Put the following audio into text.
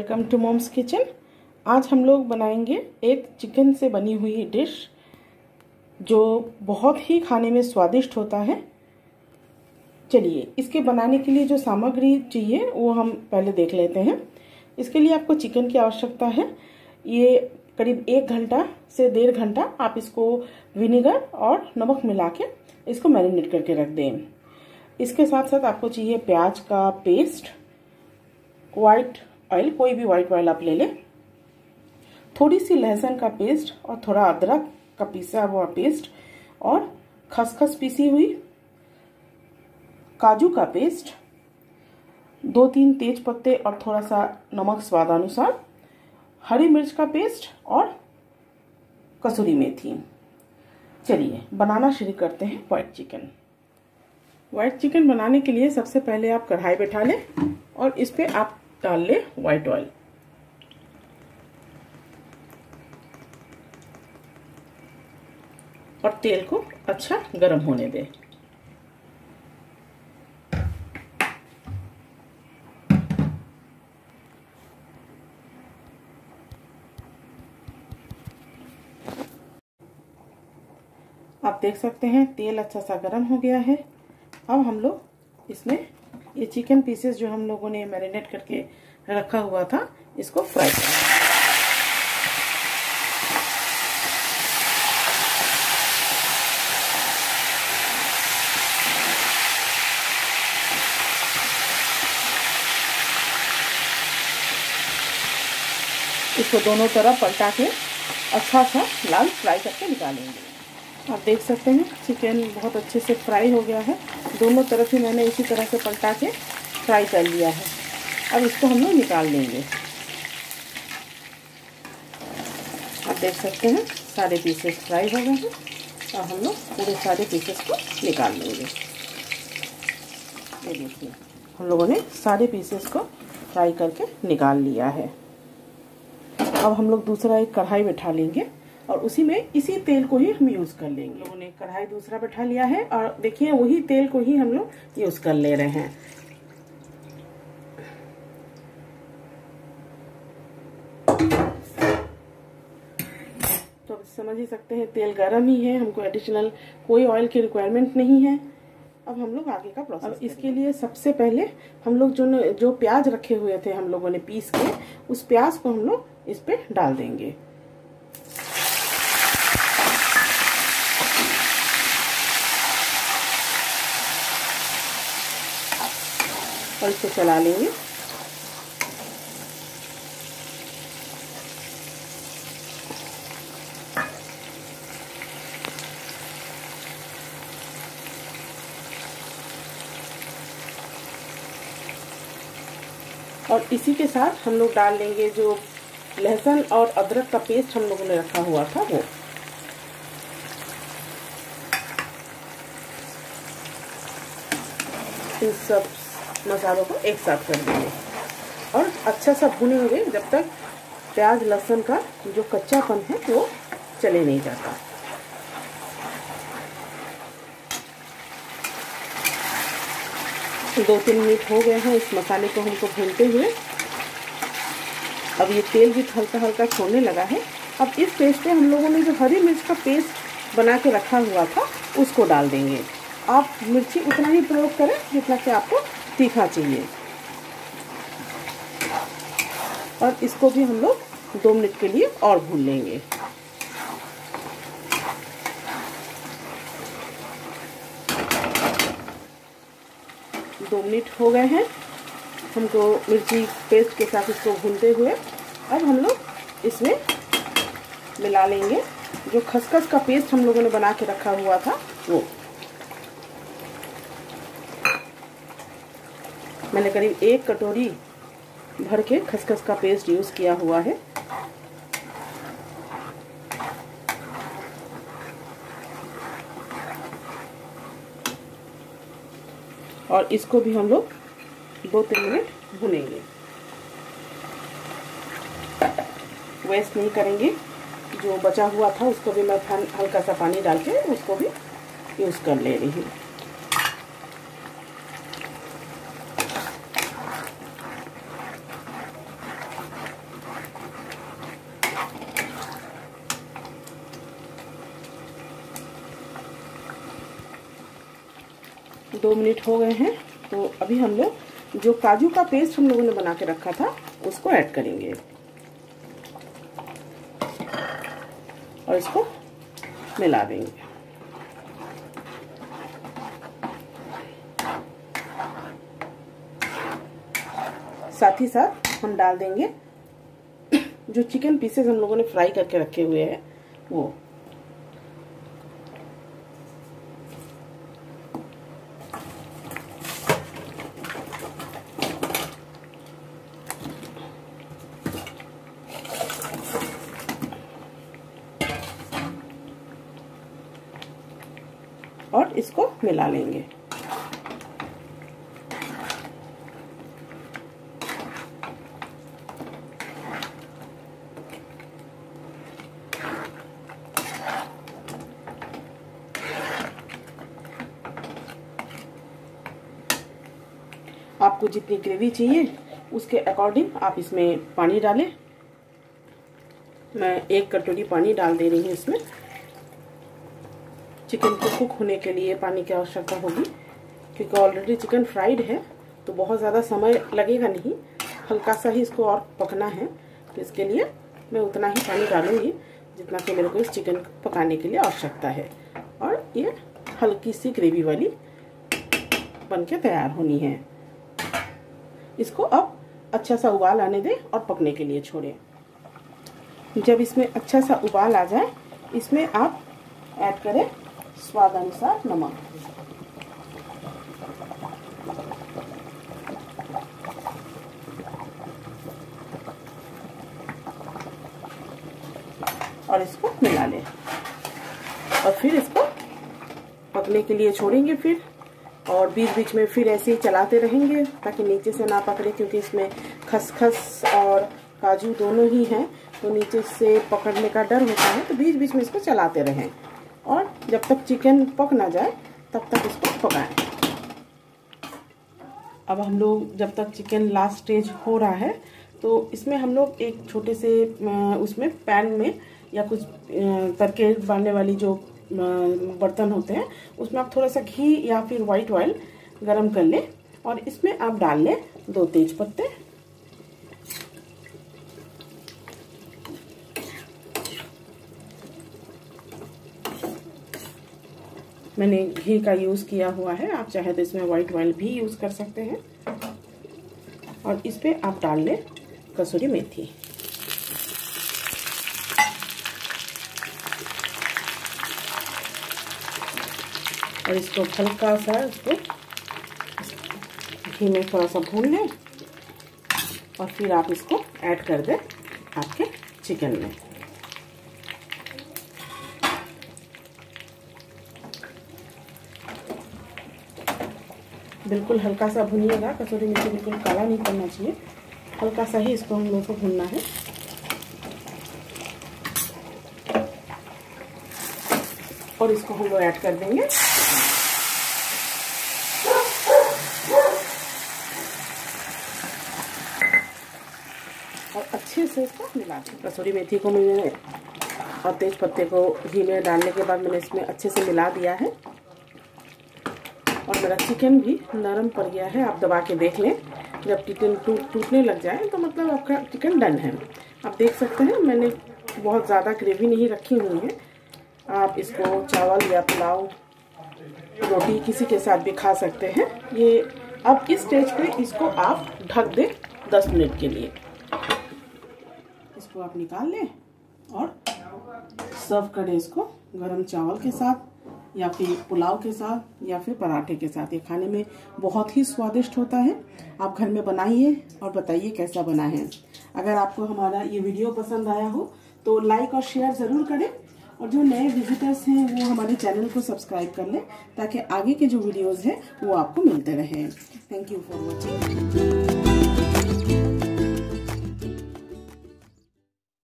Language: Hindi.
Welcome to moms kitchen. आज हम लोग बनाएंगे एक चिकन से बनी हुई डिश जो बहुत ही खाने में स्वादिष्ट होता है। चलिए इसके बनाने के लिए जो सामग्री चाहिए वो हम पहले देख लेते हैं। इसके लिए आपको चिकन की आवश्यकता है। ये करीब 1 घंटा से 1.5 घंटा आप इसको विनेगर और नमक मिला के इसको मैरिनेट करके रख दें। इसके साथ साथ आपको चाहिए प्याज का पेस्ट, व्हाइट ऑयल, कोई भी व्हाइट ऑयल आप ले लें, थोड़ी सी लहसुन का पेस्ट और थोड़ा अदरक का पिसा हुआ पेस्ट और खसखस पीसी हुई, काजू का पेस्ट, 2-3 तेज पत्ते और थोड़ा सा नमक स्वादानुसार, हरी मिर्च का पेस्ट और कसूरी मेथी। चलिए बनाना शुरू करते हैं व्हाइट चिकन। व्हाइट चिकन बनाने के लिए सबसे पहले आप कढ़ाई बैठा लें और इस पे आप डाल लें व्हाइट ऑयल। और तेल को अच्छा गर्म होने दें। आप देख सकते हैं तेल अच्छा सा गर्म हो गया है। अब हम लोग इसमें ये चिकन पीसेस जो हम लोगों ने मैरिनेट करके रखा हुआ था इसको फ्राई करेंगे। इसको दोनों तरफ पलटा के अच्छा सा लाल फ्राई करके निकालेंगे। आप देख सकते हैं चिकन बहुत अच्छे से फ्राई हो गया है। दोनों तरफ ही मैंने इसी तरह से पलटा के फ्राई कर लिया है। अब इसको हम लोग निकाल लेंगे। आप देख सकते हैं सारे पीसेस फ्राई हो गए हैं और हम लोग पूरे सारे पीसेस को निकाल लेंगे। ये देखिए हम लोगों ने सारे पीसेस को फ्राई करके निकाल लिया है। अब हम लोग दूसरा एक कढ़ाई बैठा लेंगे और उसी में इसी तेल को ही हम यूज कर लेंगे। लोगों ने कढ़ाई दूसरा बैठा लिया है और देखिए वही तेल को ही हम लोग यूज कर ले रहे हैं। तो समझ ही सकते हैं तेल गर्म ही है, हमको एडिशनल कोई ऑयल की रिक्वायरमेंट नहीं है। अब हम लोग आगे का प्रोसेस। अब इसके लिए सबसे पहले हम लोग जो प्याज रखे हुए थे हम लोगों ने पीस के, उस प्याज को हम लोग इस पे डाल देंगे। और इसको चला लेंगे। और इसी के साथ हम लोग डाल लेंगे जो लहसुन और अदरक का पेस्ट हम लोगों ने रखा हुआ था वो। इन सब मसालों को एक साथ कर देंगे और अच्छा सा भुनेंगे जब तक प्याज लहसुन का जो कच्चापन है वो चले नहीं जाता। तो 2-3 मिनट हो गए हैं इस मसाले को हमको भूनते हुए। अब ये तेल भी हल्का हल्का छोड़ने लगा है। अब इस पेस्ट में हम लोगों ने जो हरी मिर्च का पेस्ट बना के रखा हुआ था उसको डाल देंगे। आप मिर्ची उतना ही प्रयोग करें जितना कि आपको तीखा चाहिए। और इसको भी हम लोग 2 मिनट के लिए और भून लेंगे। दो मिनट हो गए हैं हमको मिर्ची पेस्ट के साथ इसको भूनते हुए। अब हम लोग इसमें मिला लेंगे जो खसखस का पेस्ट हम लोगों ने बना के रखा हुआ था वो। मैंने करीब 1 कटोरी भर के खसखस का पेस्ट यूज किया हुआ है। और इसको भी हम लोग 2-3 मिनट भुनेंगे। वेस्ट नहीं करेंगे। जो बचा हुआ था उसको भी मैं हल्का सा पानी डाल के उसको भी यूज कर ले रही हूँ। 2 मिनट हो गए हैं। तो अभी हम लोग जो काजू का पेस्ट हम लोगों ने बना के रखा था उसको ऐड करेंगे और इसको मिला देंगे। साथ ही साथ हम डाल देंगे जो चिकन पीसेस हम लोगों ने फ्राई करके रखे हुए हैं वो। और इसको मिला लेंगे। आपको जितनी ग्रेवी चाहिए उसके अकॉर्डिंग आप इसमें पानी डालें। मैं 1 कटोरी पानी डाल दे रही हूँ इसमें। चिकन को कुक होने के लिए पानी की आवश्यकता होगी, क्योंकि ऑलरेडी चिकन फ्राइड है तो बहुत ज़्यादा समय लगेगा नहीं, हल्का सा ही इसको और पकना है। तो इसके लिए मैं उतना ही पानी डालूंगी जितना कि मेरे को इस चिकन को पकाने के लिए आवश्यकता है। और ये हल्की सी ग्रेवी वाली बन के तैयार होनी है। इसको अब अच्छा सा उबाल आने दें और पकने के लिए छोड़ें। जब इसमें अच्छा सा उबाल आ जाए, इसमें आप ऐड करें स्वाद अनुसार नमक। और इसको मिला लें और फिर इसको पकने के लिए छोड़ेंगे फिर। और बीच बीच में फिर ऐसे ही चलाते रहेंगे ताकि नीचे से ना पकड़े, क्योंकि इसमें खसखस और काजू दोनों ही हैं तो नीचे से पकड़ने का डर होता है। तो बीच बीच में इसको चलाते रहें और जब तक चिकन पक ना जाए तब तक इसको पकाएं। अब हम लोग जब तक चिकन लास्ट स्टेज हो रहा है तो इसमें हम लोग एक छोटे से उसमें पैन में या कुछ तड़के डालने वाली जो बर्तन होते हैं उसमें आप थोड़ा सा घी या फिर व्हाइट ऑयल गरम कर लें और इसमें आप डाल लें 2 तेज पत्ते। मैंने घी का यूज किया हुआ है, आप चाहे तो इसमें व्हाइट ऑयल भी यूज कर सकते हैं। और इस पे आप डाल लें कसूरी मेथी। और इसको हल्का सा इसको घी में थोड़ा सा भून लें और फिर आप इसको ऐड कर दें आपके चिकन में। बिल्कुल हल्का सा भूनिएगा, कसूरी मेथी बिल्कुल काला नहीं करना चाहिए, हल्का सा ही इसको हम लोगों को भूनना है। और इसको हम लोग ऐड कर देंगे और अच्छे से इसको मिला दें। कसूरी मेथी को मैंने और तेज पत्ते को घी में डालने के बाद मैंने इसमें अच्छे से मिला दिया है और मेरा चिकन भी नरम पड़ गया है। आप दबा के देख लें, जब चिकन टूटने लग जाए तो मतलब आपका चिकन डन है। आप देख सकते हैं मैंने बहुत ज़्यादा ग्रेवी नहीं रखी हुई है। आप इसको चावल या पुलाव रोटी किसी के साथ भी खा सकते हैं। ये अब इस स्टेज पे इसको आप ढक दें 10 मिनट के लिए। इसको आप निकाल लें और सर्व करें इसको गरम चावल के साथ या फिर पुलाव के साथ या फिर पराठे के साथ। ये खाने में बहुत ही स्वादिष्ट होता है। आप घर में बनाइए और बताइए कैसा बना है। अगर आपको हमारा ये वीडियो पसंद आया हो तो लाइक और शेयर ज़रूर करें और जो नए विजिटर्स हैं वो हमारे चैनल को सब्सक्राइब कर लें ताकि आगे के जो वीडियोज़ हैं वो आपको मिलते रहें। Thank you for watching.